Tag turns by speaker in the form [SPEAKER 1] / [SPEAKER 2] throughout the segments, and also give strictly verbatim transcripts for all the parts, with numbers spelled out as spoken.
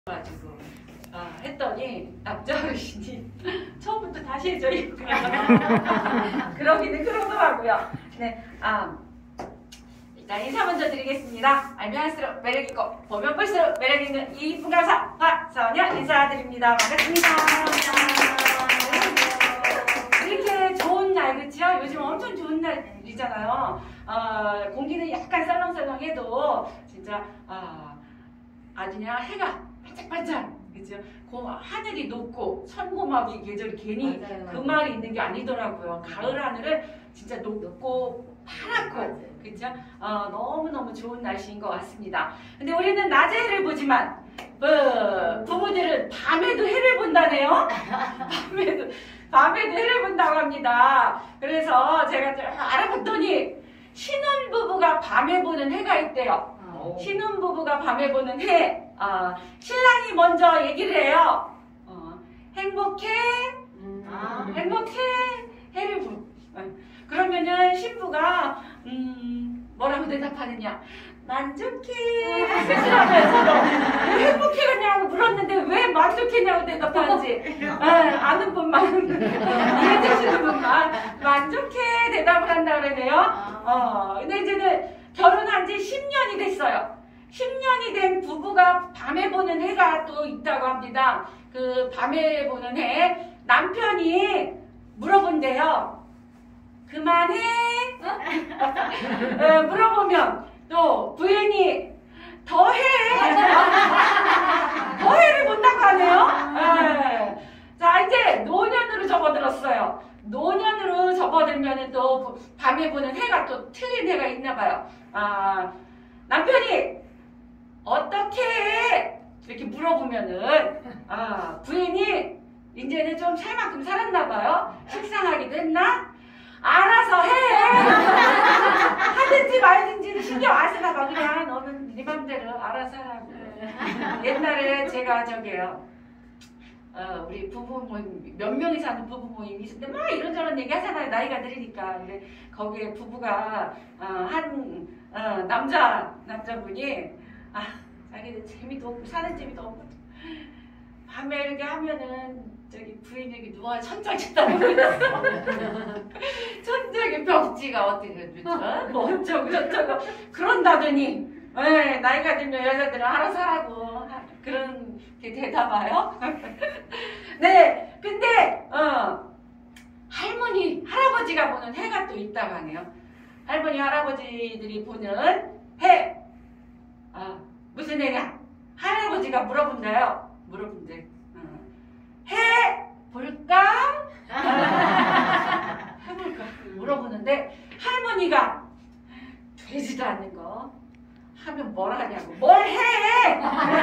[SPEAKER 1] 가지고 아, 했더니 남자 어르신이 처음부터 다시 해줘 그러기는 그러더라고요. 네, 아, 일단 인사 먼저 드리겠습니다. 알면 할수록 매력있고 보면 볼수록 매력있는 이쁜 가사 박서연 인사드립니다. 반갑습니다. 이렇게 좋은 날, 그렇죠? 요즘 엄청 좋은 날이잖아요. 어, 공기는 약간 썰렁썰렁해도 진짜 아, 아주 그냥 해가 반짝반짝, 그죠? 그 하늘이 높고 천고마비 계절이 괜히 맞아요. 그 말이 있는 게 아니더라고요. 가을 하늘은 진짜 높고 파랗고, 그죠? 어, 너무너무 좋은 날씨인 것 같습니다. 근데 우리는 낮에 해를 보지만 뭐, 부부들은 밤에도 해를 본다네요. 밤에도 밤에도 해를 본다고 합니다. 그래서 제가 좀 알아봤더니 신혼부부가 밤에 보는 해가 있대요. 신혼부부가 밤에 보는 해. 어, 신랑이 먼저 얘기를 해요. 어, 행복해? 음. 아, 행복해? 해를 부. 어. 그러면은 신부가 음, 뭐라고 대답하느냐? 만족해. 하면서 왜 행복해냐고 물었는데 왜 만족했냐고 대답하는지 어, 아는 분만 이해되시는 분만 만족해 대답을 한다 그러네요. 어, 근데 이제는 결혼한 지 십 년이 됐어요. 십 년이 된 부부가 밤에 보는 해가 또 있다고 합니다. 그 밤에 보는 해, 남편이 물어본대요. 그만해? 어, 물어보면 또 부인이 더해? 더해를 본다고 하네요. 네. 자, 이제 노년으로 접어들었어요. 노년으로 접어들면 또 밤에 보는 해가 또 틀린 해가 있나 봐요. 아, 남편이 어떻게 해? 이렇게 물어보면은 아, 부인이 이제는 좀 살 만큼 살았나 봐요. 식상하기도 했나? 알아서 해. 하든지 말든지 신경 안 쓰나 봐. 그냥 너는 네 맘대로 알아서 하라고. 옛날에 제가 저기요. 어, 우리 부부 모임, 몇 명이 사는 부부 모임이 있었는데 막 이런저런 얘기 하잖아요. 나이가 들으니까. 근데 거기에 부부가 어, 한 어, 남자, 남자분이 아, 자기는 재미도 없고 사는 재미도 없고 밤에 이렇게 하면은 저기 부인에게 누가 천장 치다고 그랬어. 천장에 벽지가 어떻게 그렇죠? 뭐 어쩌고 저쩌고 그런다더니 에, 나이가 들면 여자들은 알아서 하라고 그런 게 되다봐요. 네, 근데 어, 할머니, 할아버지가 보는 해가 또 있다고 하네요. 할머니, 할아버지들이 보는 해 아, 무슨 해냐? 할아버지가 물어본대요. 물어본대. 어. 해 볼까? 아, 해볼까? 물어보는데 할머니가 되지도 않는 거 하면 뭘 하냐고. 뭘 해?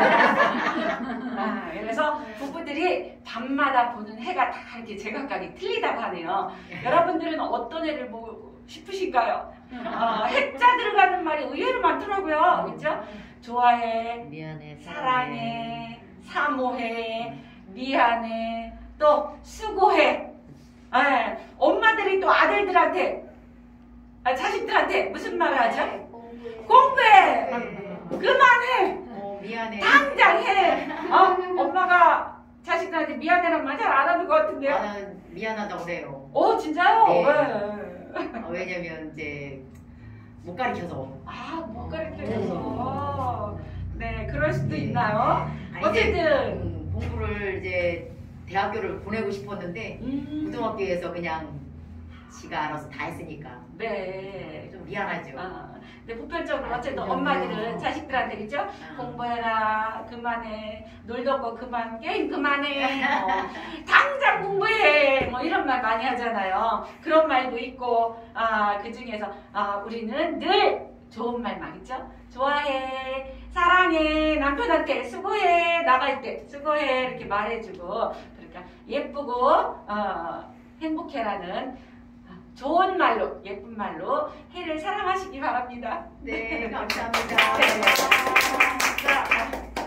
[SPEAKER 1] 아, 그래서 부부들이 밤마다 보는 해가 다 이렇게 제각각이 틀리다고 하네요. 여러분들은 어떤 해를 보고 싶으신가요? 어, 해자 들어가는 말이 의외로 많더라고요. 그렇죠? 좋아해,
[SPEAKER 2] 미안해,
[SPEAKER 1] 사랑해, 사모해, 미안해, 또 수고해. 네, 엄마들이 또 아들들한테, 아, 자식들한테 무슨 말을 하죠? 공부해. 그만해.
[SPEAKER 2] 어, 미안해.
[SPEAKER 1] 당장 해. 어, 엄마가 자식들한테 미안해란 말 잘 안 하는 것 같은데요?
[SPEAKER 2] 아, 미안하다고 그래요.
[SPEAKER 1] 오, 진짜요?
[SPEAKER 2] 네.
[SPEAKER 1] 네.
[SPEAKER 2] 어, 왜냐면 이제 못 가르쳐서.
[SPEAKER 1] 아, 못 가르쳐줘서. 네, 그럴 수도 있나요?
[SPEAKER 2] 아니,
[SPEAKER 1] 어쨌든.
[SPEAKER 2] 이제, 음, 공부를 이제 대학교를 보내고 싶었는데
[SPEAKER 1] 음.
[SPEAKER 2] 고등학교에서 그냥 지가 알아서 다 했으니까.
[SPEAKER 1] 네.
[SPEAKER 2] 좀 미안하죠.
[SPEAKER 1] 아, 근데 보편적으로 어쨌든
[SPEAKER 2] 아,
[SPEAKER 1] 엄마들은
[SPEAKER 2] 어.
[SPEAKER 1] 자식들한테 그죠?
[SPEAKER 2] 아.
[SPEAKER 1] 공부해라, 그만해, 놀던 거 그만, 게임 그만해, 뭐, 당장 공부해, 뭐 이런 말 많이 하잖아요. 그런 말도 있고, 아, 그 중에서 아, 우리는 늘 좋은 말만 있죠? 좋아해, 사랑해, 남편한테 수고해, 나갈 때 수고해 이렇게 말해주고, 그러니까 예쁘고 어, 행복해라는 좋은 말로, 예쁜 말로 해를 사랑하시기 바랍니다.
[SPEAKER 2] 네, 감사합니다.
[SPEAKER 1] 네. 자,